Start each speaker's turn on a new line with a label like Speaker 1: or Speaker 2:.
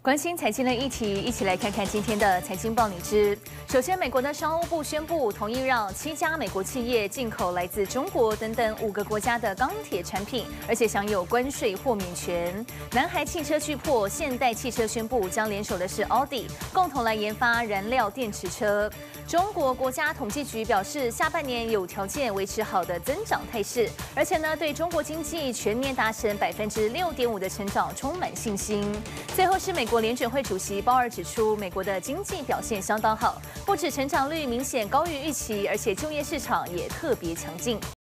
Speaker 1: 关心财经的议题，一起来看看今天的财经报你知。首先，美国的商务部宣布同意让7家美国企业进口来自中国等等5个国家的钢铁产品，而且享有关税豁免权。南韩汽车巨擘现代汽车宣布将联手的是奥迪，共同来研发燃料电池车。中国国家统计局表示，下半年有条件维持好的增长态势，而且呢，对中国经济全年达成6.5%的成长充满信心。最后是美国联准会主席鲍尔指出，美国的经济表现相当好，不止成长率明显高于预期，而且就业市场也特别强劲。